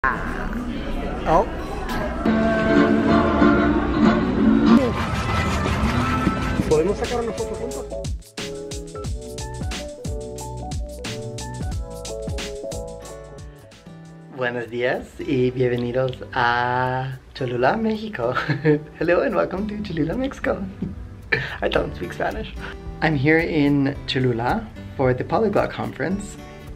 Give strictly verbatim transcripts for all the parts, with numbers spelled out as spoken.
Oh. ¿Podemos sacar una foto juntos? Buenos días y bienvenidos a Cholula, Mexico. Hello and welcome to Cholula, Mexico. I don't speak Spanish. I'm here in Cholula for the Polyglot Conference.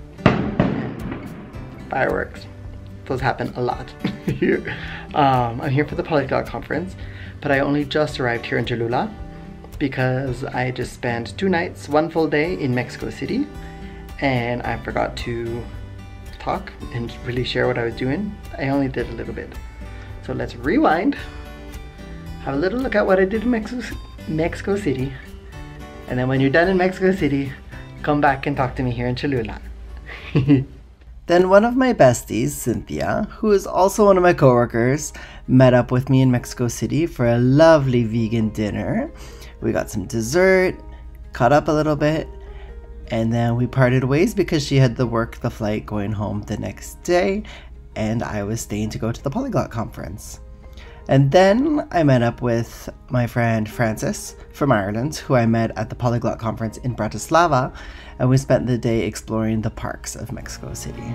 Fireworks. Those happen a lot here. Um, I'm here for the Polyglot Conference, but I only just arrived here in Cholula because I just spent two nights, one full day in Mexico City, and I forgot to talk and really share what I was doing. I only did a little bit. So let's rewind, have a little look at what I did in Mexico, Mexico City, and then when you're done in Mexico City, come back and talk to me here in Cholula. Then one of my besties, Cinthia, who is also one of my coworkers, met up with me in Mexico City for a lovely vegan dinner. We got some dessert, caught up a little bit, and then we parted ways because she had to work the flight going home the next day, and I was staying to go to the Polyglot Conference. And then I met up with my friend Francis from Ireland, who I met at the Polyglot Conference in Bratislava, and we spent the day exploring the parks of Mexico City.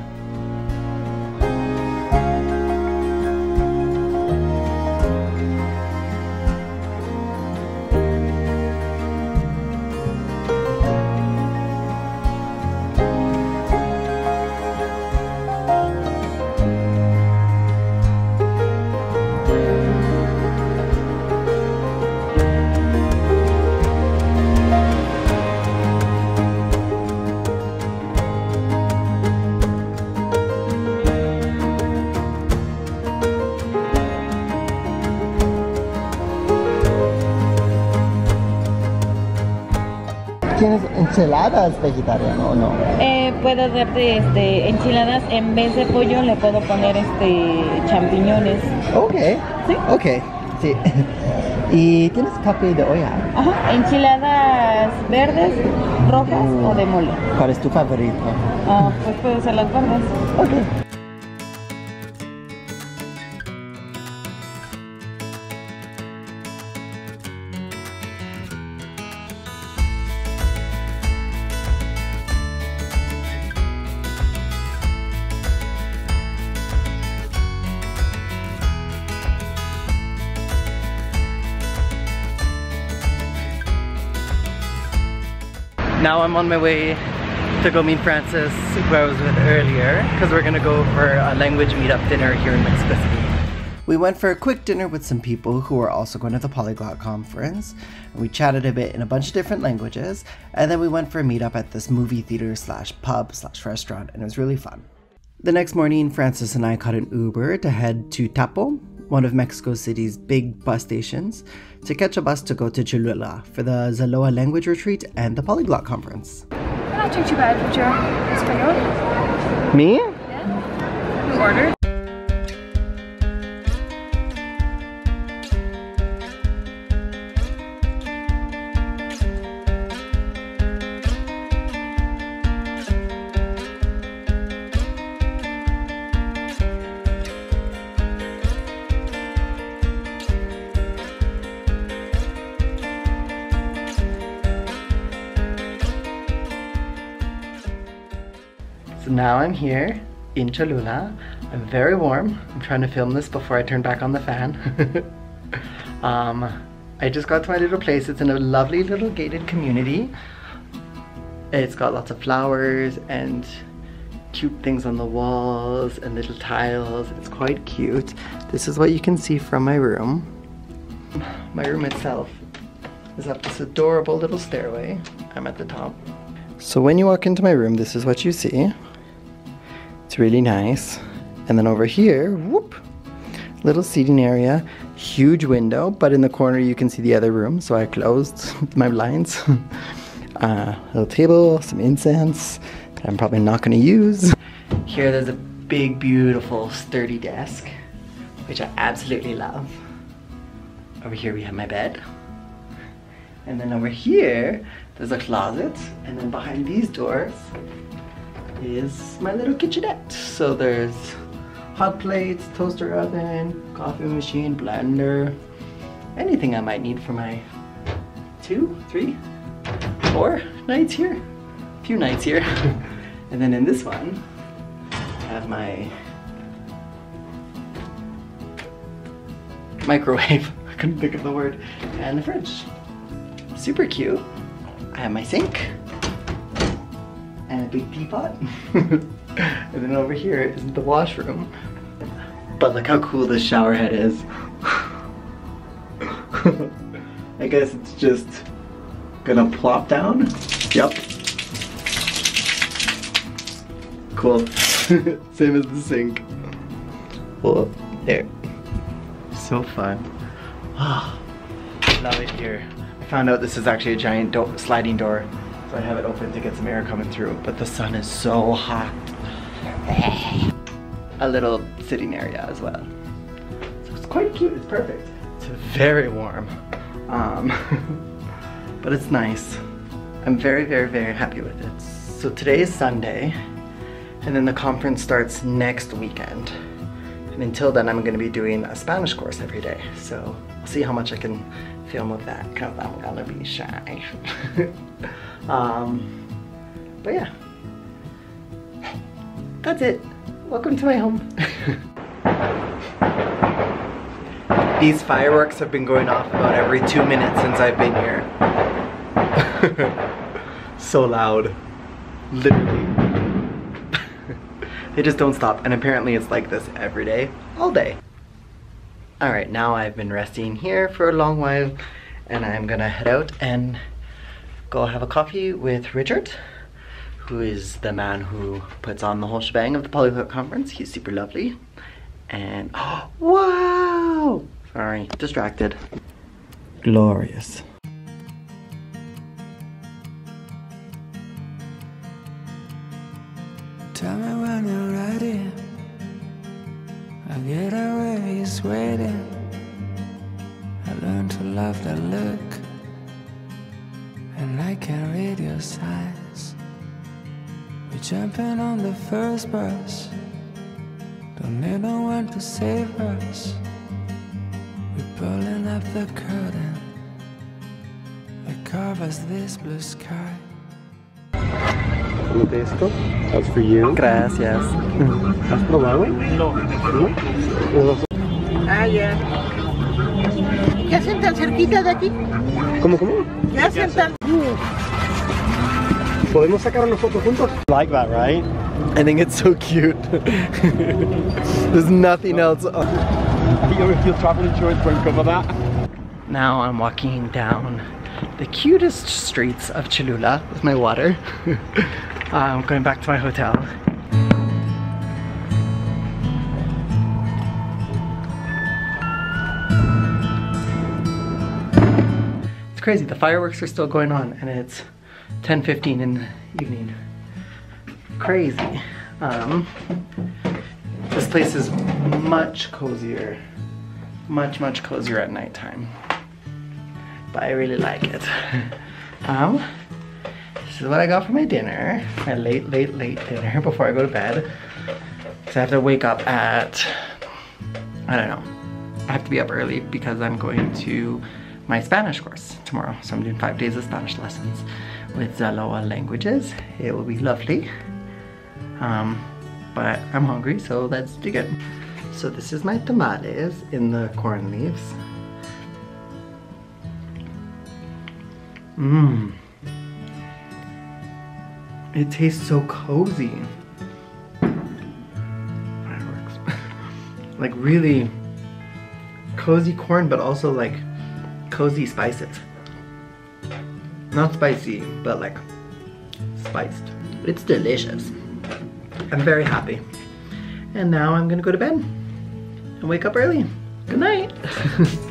¿Tienes enchiladas vegetariano o no? Eh, puedo darte este, enchiladas, en vez de pollo le puedo poner este, champiñones. Ok, ¿Sí? Ok, sí. ¿Y tienes café de olla? Ajá, enchiladas verdes, rojas mm. o de mole. ¿Cuál es tu favorito? Ah, pues puede ser las verdes. Ok. Now I'm on my way to go meet Francis, who I was with earlier, because we're gonna go for a language meetup dinner here in Mexico City. We went for a quick dinner with some people who were also going to the Polyglot Conference, and we chatted a bit in a bunch of different languages, and then we went for a meetup at this movie theater slash pub slash restaurant, and it was really fun. The next morning, Francis and I caught an Uber to head to Tapo, one of Mexico City's big bus stations, to catch a bus to go to Cholula for the Zaloa Language Retreat and the Polyglot Conference. Not too bad for your Espanol. Me? Yeah. Who ordered? So now I'm here in Cholula. I'm very warm. I'm trying to film this before I turn back on the fan. um, I just got to my little place. It's in a lovely little gated community. It's got lots of flowers and cute things on the walls and little tiles. It's quite cute. This is what you can see from my room. My room itself is up this adorable little stairway. I'm at the top. So when you walk into my room, this is what you see. It's really nice. And then over here, whoop, little seating area, huge window, but in the corner you can see the other room, so I closed my blinds. uh, little table, some incense that I'm probably not going to use. Here there's a big, beautiful, sturdy desk, which I absolutely love. Over here we have my bed. And then over here, there's a closet, and then behind these doors is my little kitchenette. So there's hot plates, toaster oven, coffee machine, blender, anything I might need for my two, three, four nights here. A few nights here. And then in this one, I have my microwave. I couldn't think of the word. And the fridge. Super cute. I have my sink. And a big teapot. And then over here is the washroom. But look how cool this shower head is. I guess it's just gonna plop down. Yep. Cool. Same as the sink. Oh, there. So fun. Ah, love it here. I found out this is actually a giant do sliding door, so I have it open to get some air coming through, but the sun is so hot. A little sitting area as well. So it's quite cute, it's perfect. It's very warm. Um, but it's nice. I'm very, very, very happy with it. So today is Sunday, and then the conference starts next weekend. And until then, I'm gonna be doing a Spanish course every day. So I'll see how much I can film with that, because I'm gonna be shy. um, but yeah, that's it. Welcome to my home. These fireworks have been going off about every two minutes since I've been here. So loud. Literally. They just don't stop, and apparently it's like this every day, all day. Alright, now I've been resting here for a long while, and I'm gonna head out and go have a coffee with Richard, who is the man who puts on the whole shebang of the Polyglot Conference. He's super lovely. And, oh, wow! Sorry, distracted. Glorious. Tell me when you're ready. I get away, he's waiting. I learned to love that look, and I can read your signs. We're jumping on the first bus. Don't need no one to save us. We're pulling up the curtain that covers this blue sky. Esto, that's for you. Gracias. ¿Has probado? No. ¿No? Ah, ya. ¿Qué hacen tan cerquita de aquí? ¿Cómo, cómo? ¿Qué hacen tan...? ¿Podemos sacar una foto juntos? Like that, right? I think it's so cute. There's nothing else. I think your travel insurance won't cover that. Now I'm walking down the cutest streets of Cholula with my water. I'm going back to my hotel. It's crazy, the fireworks are still going on and it's ten fifteen in the evening. Crazy. Um, this place is much cozier. Much, much cozier at nighttime. But I really like it. Um, this is what I got for my dinner. My late, late, late dinner before I go to bed. Because I have to wake up at, I don't know. I have to be up early because I'm going to my Spanish course tomorrow. So I'm doing five days of Spanish lessons with Zaloa Languages. It will be lovely. Um, but I'm hungry, so let's dig in. So this is my tamales in the corn leaves. Mmm. It tastes so cozy. Fireworks. Like really cozy corn, but also like cozy spices. Not spicy, but like spiced. It's delicious. I'm very happy. And now I'm gonna go to bed and wake up early. Good night.